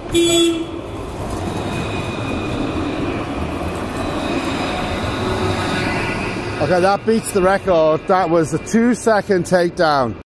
Okay, that beats the record. That was a 2-second takedown.